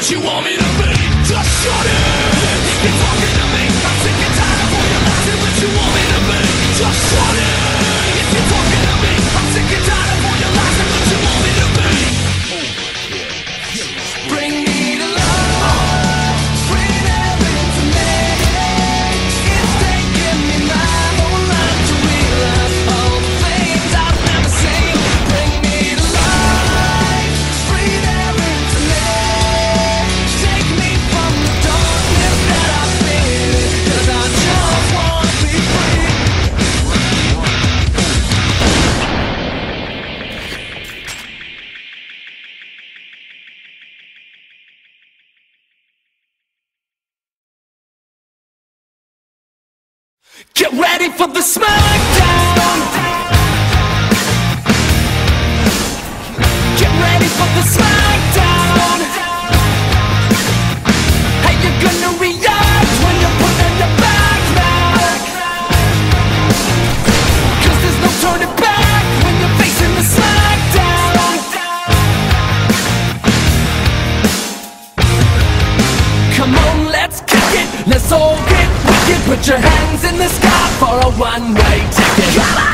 you want me to be. Just shut it. You're talking to me. I'm sick and tired of all your lies and what you want me to be. Just shut it. You're talking to me. I'm sick and tired of all your lies and what you want me to be. Bring me to love. Bring everything to me. It's taking me my whole life to realize all the things I've never seen. Bring me to life. Breathe air into me. Take me from the darkness that I've been in, 'cause I just wanna be free. Get ready for the smackdown. Get ready for the smackdown. How you gonna react when you're putting your back now? 'Cause there's no turning back when you're facing the smackdown. Come on, let's kick it. Let's all get wicked. Put your hands in the sky for a one-way ticket.